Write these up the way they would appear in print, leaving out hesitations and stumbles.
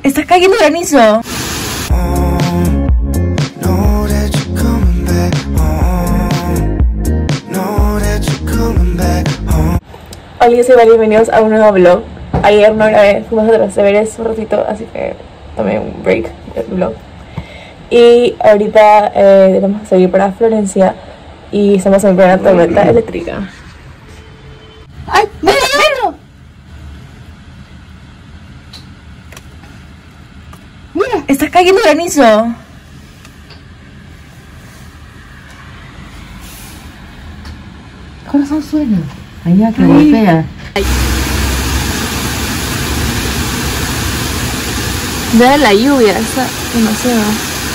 Está cayendo granizo. Hola, yo soy Vali, bienvenidos a un nuevo vlog. Ayer no grabé, fuimos a los deberes un ratito, así que tomé un break del vlog. Y ahorita tenemos que salir para Florencia y estamos en plena tormenta eléctrica. ¡Ay! ¡Mira, mira! ¡Mira! ¡Está cayendo granizo! Corazón suena. Allá que golpea. Vea la lluvia, está demasiado.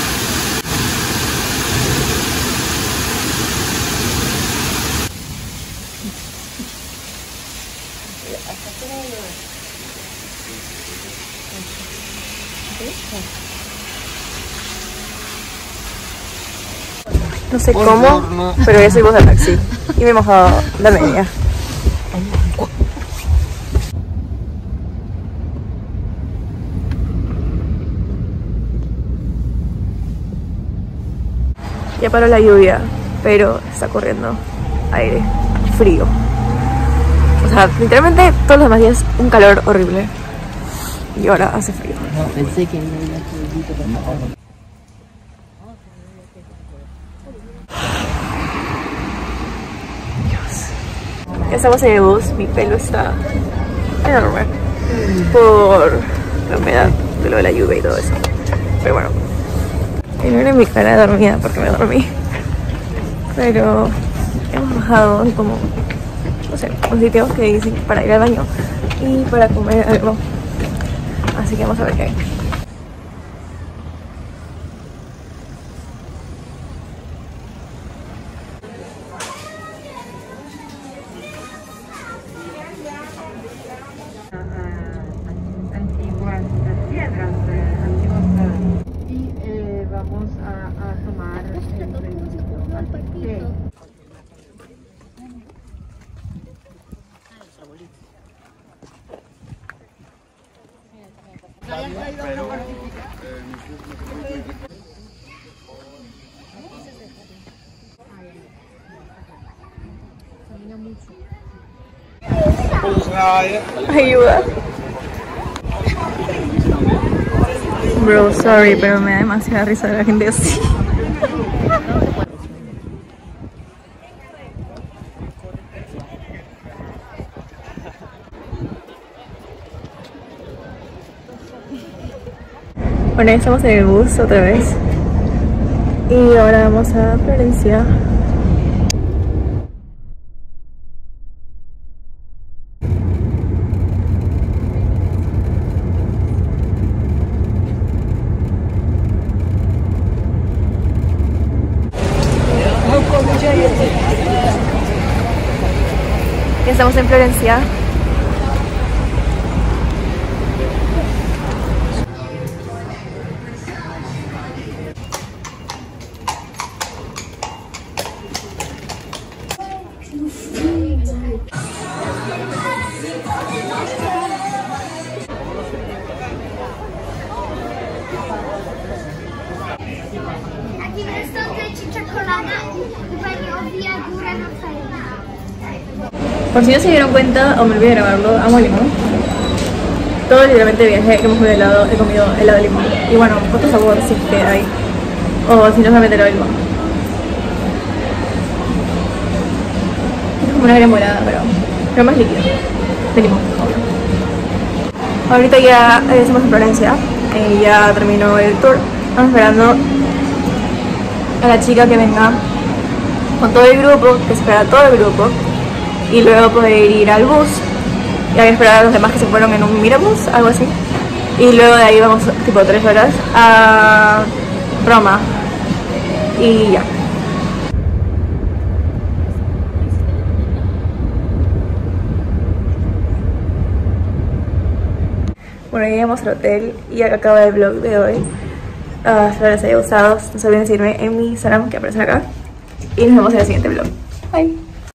No sé cómo, pero ya subimos al taxi y me he mojado la media. Ya paró la lluvia, pero está corriendo aire frío. O sea, literalmente todos los demás días un calor horrible. Y ahora hace frío. No, pensé que no iba a Ya estamos en el bus, mi pelo está enorme por la humedad de lo de la lluvia y todo eso. Pero bueno, y no era mi cara dormida porque me dormí. Pero hemos bajado como, no sé, un sitio que dicen para ir al baño y para comer algo. Así que vamos a ver qué hay. Vamos a tomar el parquito. Ayuda. Bro, sorry, pero me da demasiada risa de la gente así. Bueno, ya estamos en el bus otra vez. Y ahora vamos a Florencia. Ya estamos en Florencia. Aquí jest czekolada i pani obija górę na fejmie. Por si no se dieron cuenta o me olvidé de grabarlo, amo el limón. Todo literalmente viaje que hemos comido helado, he comido helado de limón. Y bueno, otro sabor si es que hay. O si no solamente helado de limón. Es como una crema morada, pero más líquido. De limón, obvio. Ahorita ya estamos en Florencia. Ya terminó el tour. Estamos esperando a la chica que venga con todo el grupo, que espera a todo el grupo. Y luego poder ir al bus y hay que esperar a los demás que se fueron en un Mirabus, algo así. Y luego de ahí vamos tipo 3 horas a Roma y ya. Bueno, llegamos al hotel y acaba el vlog de hoy. Espero les haya gustado. No se olviden de seguirme en mi Instagram que aparece acá. Y nos vemos en el siguiente vlog. Bye.